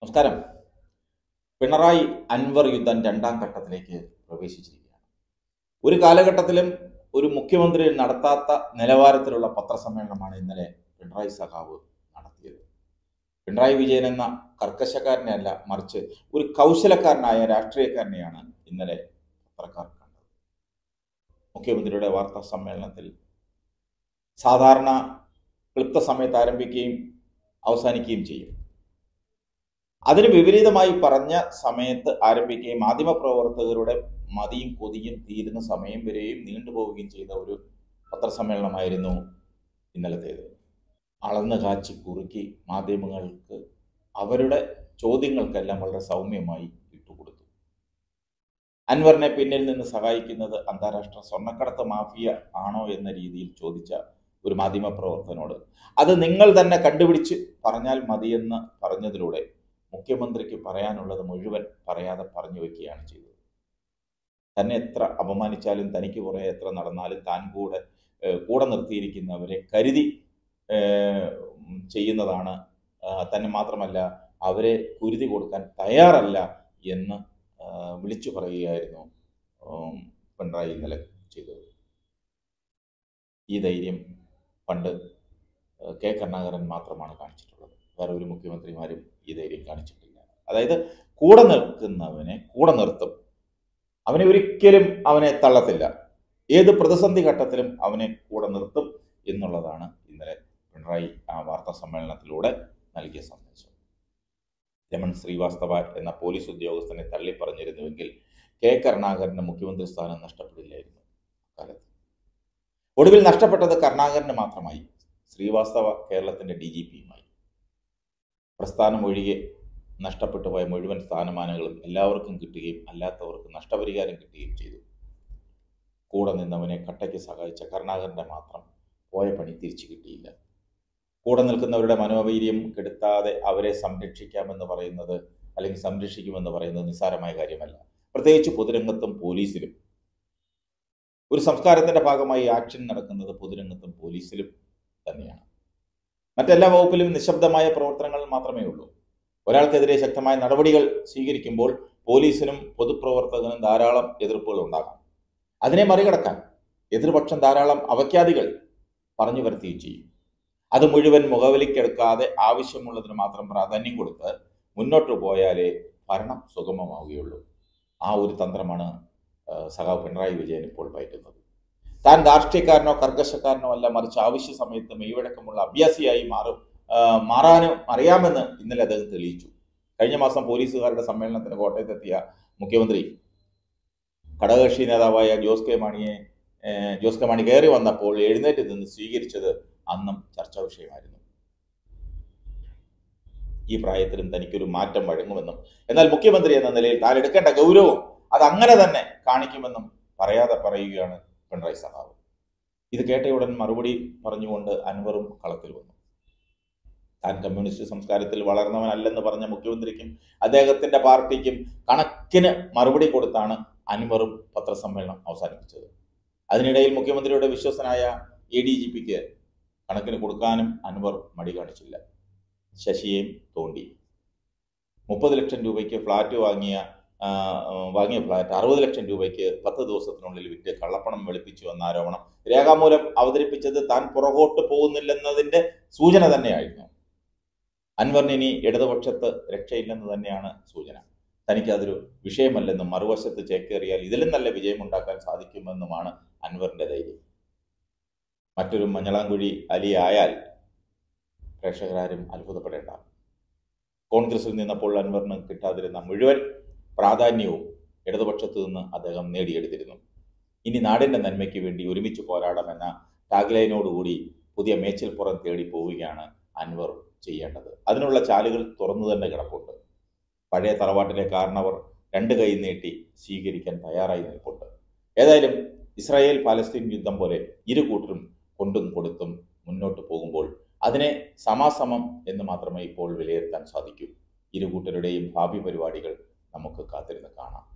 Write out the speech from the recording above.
നമസ്കാരം. പിണറായി അൻവർ യുദ്ധം രണ്ടാം ഘട്ടത്തിലേക്ക് പ്രവേശിച്ചിരിക്കുകയാണ്. ഒരു കാലഘട്ടത്തിലും ഒരു മുഖ്യമന്ത്രി നടത്താത്ത നിലവാരത്തിലുള്ള പത്രസമ്മേളനമാണ് ഇന്നലെ പിണറായി സഖാവ് നടത്തിയത്. പിണറായി വിജയൻ എന്ന കർക്കശക്കാരനെയല്ല, മറിച്ച് ഒരു കൗശലക്കാരനായ രാഷ്ട്രീയക്കാരനെയാണ് ഇന്നലെ പത്രക്കാർ കണ്ടത്. മുഖ്യമന്ത്രിയുടെ വാർത്താ സമ്മേളനത്തിൽ സാധാരണ ക്ലിപ്ത സമയത്ത് ആരംഭിക്കുകയും അവസാനിക്കുകയും ചെയ്യും. അതിന് വിപരീതമായി പറഞ്ഞ സമയത്ത് ആരംഭിക്കുകയും മാധ്യമപ്രവർത്തകരുടെ മതിയും കൊതിയും തീരുന്ന സമയം വരെയും നീണ്ടുപോവുകയും ചെയ്ത ഒരു പത്രസമ്മേളനമായിരുന്നു ഇന്നലത്തേത്. അളന്ന് കാച്ചി കുറുക്കി മാധ്യമങ്ങൾക്ക് അവരുടെ ചോദ്യങ്ങൾക്കെല്ലാം വളരെ സൗമ്യമായി ഇട്ടുകൊടുത്തു. അൻവറിനെ പിന്നിൽ നിന്ന് സഹായിക്കുന്നത് അന്താരാഷ്ട്ര സ്വർണ്ണക്കടത്ത് മാഫിയ ആണോ എന്ന രീതിയിൽ ചോദിച്ച ഒരു മാധ്യമപ്രവർത്തകനോട് അത് നിങ്ങൾ തന്നെ കണ്ടുപിടിച്ച് പറഞ്ഞാൽ മതിയെന്ന് പറഞ്ഞതിലൂടെ മുഖ്യമന്ത്രിക്ക് പറയാനുള്ളത് മുഴുവൻ പറയാതെ പറഞ്ഞു വയ്ക്കുകയാണ് ചെയ്തത്. തന്നെ എത്ര അപമാനിച്ചാലും തനിക്ക് പുറകെ എത്ര നടന്നാലും താൻ കൂടെ നിർത്തിയിരിക്കുന്നവരെ കരുതി ചെയ്യുന്നതാണ്, തന്നെ മാത്രമല്ല അവരെ കുരുതി കൊടുക്കാൻ തയ്യാറല്ല എന്ന് വിളിച്ചു പറയുകയായിരുന്നു പിണറായി ഇന്നലെ ചെയ്തത്. ഈ ധൈര്യം പണ്ട് കെ കരുണാകരൻ മാത്രമാണ് കാണിച്ചിട്ടുള്ളത്. വേറെ ഒരു മുഖ്യമന്ത്രിമാരും ഈ ധൈര്യം കാണിച്ചിട്ടില്ല. അതായത് കൂടെ നിൽക്കുന്നവനെ കൂടെ നിർത്തും, അവനെ ഒരിക്കലും അവനെ തള്ളത്തില്ല, ഏത് പ്രതിസന്ധി ഘട്ടത്തിലും അവനെ കൂടെ നിർത്തും എന്നുള്ളതാണ് ഇന്നലെ പിണറായി ആ വാർത്താ സമ്മേളനത്തിലൂടെ നൽകിയ സന്ദേശം. രമൺ ശ്രീവാസ്തവ എന്ന പോലീസ് ഉദ്യോഗസ്ഥനെ തള്ളിപ്പറഞ്ഞിരുന്നുവെങ്കിൽ കെ കരുണാകരന് മുഖ്യമന്ത്രി സ്ഥാനം നഷ്ടപ്പെടില്ലായിരുന്നു കാലത്ത്. ഒടുവിൽ നഷ്ടപ്പെട്ടത് കരുണാകരന് മാത്രമായി. ശ്രീവാസ്തവ കേരളത്തിന്റെ DGPയുമായി. പ്രസ്ഥാനം ഒഴികെ നഷ്ടപ്പെട്ടു പോയ മുഴുവൻ സ്ഥാനമാനങ്ങളും എല്ലാവർക്കും കിട്ടുകയും അല്ലാത്തവർക്ക് നഷ്ടപരിഹാരം കിട്ടുകയും ചെയ്തു. കൂടെ നിന്നവനെ കട്ടയ്ക്ക് സഹായിച്ച കരുണാകരന്റെ മാത്രം പോയ പണി തിരിച്ചു കിട്ടിയില്ല. കൂടെ നിൽക്കുന്നവരുടെ മനോവീര്യം കെടുത്താതെ അവരെ സംരക്ഷിക്കാമെന്ന് പറയുന്നത് അല്ലെങ്കിൽ സംരക്ഷിക്കുമെന്ന് പറയുന്നത് നിസ്സാരമായ കാര്യമല്ല. പ്രത്യേകിച്ച് പൊതുരംഗത്തും പോലീസിലും. ഒരു സംസ്കാരത്തിന്റെ ഭാഗമായി ആക്ഷൻ നടക്കുന്നത് പൊതുരംഗത്തും പോലീസിലും തന്നെയാണ്. മറ്റെല്ലാ വകുപ്പിലും നിശബ്ദമായ പ്രവർത്തനങ്ങൾ മാത്രമേ ഉള്ളൂ. ഒരാൾക്കെതിരെ ശക്തമായ നടപടികൾ സ്വീകരിക്കുമ്പോൾ പോലീസിനും പൊതുപ്രവർത്തകനും ധാരാളം എതിർപ്പുകൾ ഉണ്ടാകാം. അതിനെ മറികടക്കാൻ എതിർപക്ഷം ധാരാളം അവഖ്യാതികൾ പറഞ്ഞു വരുത്തുകയും ചെയ്യും. അത് മുഴുവൻ മുഖവിലക്കെടുക്കാതെ ആവശ്യമുള്ളതിന് മാത്രം പ്രാധാന്യം കൊടുത്ത് മുന്നോട്ട് പോയാലേ ഭരണം സുഗമമാവുകയുള്ളൂ. ആ ഒരു തന്ത്രമാണ് സഖാവ് പിണറായി വിജയൻ ഇപ്പോൾ പയറ്റുന്നത്. താൻ രാഷ്ട്രീയക്കാരനോ കർക്കശക്കാരനോ അല്ല, മറിച്ച് ആവശ്യ സമയത്ത് മെയ്വഴക്കമുള്ള അഭ്യാസിയായി മാറാനും അറിയാമെന്ന് ഇന്നലെ അദ്ദേഹം തെളിയിച്ചു. കഴിഞ്ഞ മാസം പോലീസുകാരുടെ സമ്മേളനത്തിന് കോട്ടയത്തെത്തിയ മുഖ്യമന്ത്രി ഘടകകക്ഷി നേതാവായ ജോസ് കെ മാണി കയറി വന്നപ്പോൾ എഴുന്നേറ്റ് നിന്ന് സ്വീകരിച്ചത് അന്നും ചർച്ചാ വിഷയമായിരുന്നു. ഈ പ്രായത്തിലും തനിക്കൊരു മാറ്റം വഴങ്ങുമെന്നും എന്നാൽ മുഖ്യമന്ത്രി എന്ന നിലയിൽ താൻ എടുക്കേണ്ട ഗൗരവം അത് അങ്ങനെ തന്നെ കാണിക്കുമെന്നും പറയാതെ പറയുകയാണ് പിണറായി സഖാവ്. ഇത് കേട്ടയുടൻ മറുപടി പറഞ്ഞുകൊണ്ട് അൻവറും കളത്തിൽ വന്നു. താൻ കമ്മ്യൂണിസ്റ്റ് സംസ്കാരത്തിൽ വളർന്നവനല്ലെന്ന് പറഞ്ഞ മുഖ്യമന്ത്രിക്കും അദ്ദേഹത്തിന്റെ പാർട്ടിക്കും കണക്കിന് മറുപടി കൊടുത്താണ് അൻവറും പത്രസമ്മേളനം അവസാനിപ്പിച്ചത്. അതിനിടയിൽ മുഖ്യമന്ത്രിയുടെ വിശ്വസനായ ADGPക്ക് കണക്കിന് കൊടുക്കാനും അൻവർ മടി കാണിച്ചില്ല. ശശിയെയും തോണ്ടി. 30 ലക്ഷം രൂപയ്ക്ക് ഫ്ലാറ്റ് വാങ്ങിയ ഫ്ലാറ്റ് 60 ലക്ഷം രൂപയ്ക്ക് 10 ദിവസത്തിനുള്ളിൽ വിറ്റ് കള്ളപ്പണം വെളുപ്പിച്ചു എന്ന ആരോപണം രേഖാമൂലം അവതരിപ്പിച്ചത് താൻ പുറകോട്ട് പോകുന്നില്ലെന്നതിന്റെ സൂചന തന്നെയായിരുന്നു. അൻവറിന് ഇനി ഇടതുപക്ഷത്ത് രക്ഷയില്ലെന്ന് തന്നെയാണ് സൂചന. തനിക്ക് അതൊരു വിഷയമല്ലെന്നും മറുവശത്ത് ചേക്കേറിയാൽ ഇതിലും നല്ല വിജയമുണ്ടാക്കാൻ സാധിക്കുമെന്നുമാണ് അൻവറിന്റെ ധൈര്യം. മറ്റൊരു മഞ്ഞളാംകുഴി അലി ആയാൽ പ്രേക്ഷകരാരും അത്ഭുതപ്പെടേണ്ട. കോൺഗ്രസിൽ നിന്നപ്പോൾ അൻവറിന് കിട്ടാതിരുന്ന മുഴുവൻ പ്രാധാന്യവും ഇടതുപക്ഷത്തു നിന്ന് അദ്ദേഹം നേടിയെടുത്തിരുന്നു. ഇനി നാടിന്റെ നന്മയ്ക്ക് വേണ്ടി ഒരുമിച്ച് പോരാടാമെന്ന ടാഗ്ലൈനോടുകൂടി പുതിയ മേച്ചിൽപ്പുറം തേടി പോവുകയാണ് അൻവർ ചെയ്യേണ്ടത്. അതിനുള്ള ചാലുകൾ തുറന്നു തന്നെ കിടപ്പുണ്ട്. പഴയ തറവാട്ടിലെ കാരണവർ 2 കൈ നീട്ടി സ്വീകരിക്കാൻ തയ്യാറായി നിൽപ്പുണ്ട്. ഏതായാലും ഇസ്രായേൽ പാലസ്തീൻ യുദ്ധം പോലെ ഇരു കൂട്ടരും കൊണ്ടും കൊടുത്തും മുന്നോട്ട് പോകുമ്പോൾ അതിനെ സമാസമം എന്ന് മാത്രമേ ഇപ്പോൾ വിലയിരുത്താൻ സാധിക്കൂ. ഇരു കൂട്ടരുടെയും ഭാവി പരിപാടികൾ നമുക്ക് കാത്തിരുന്ന് കാണാം.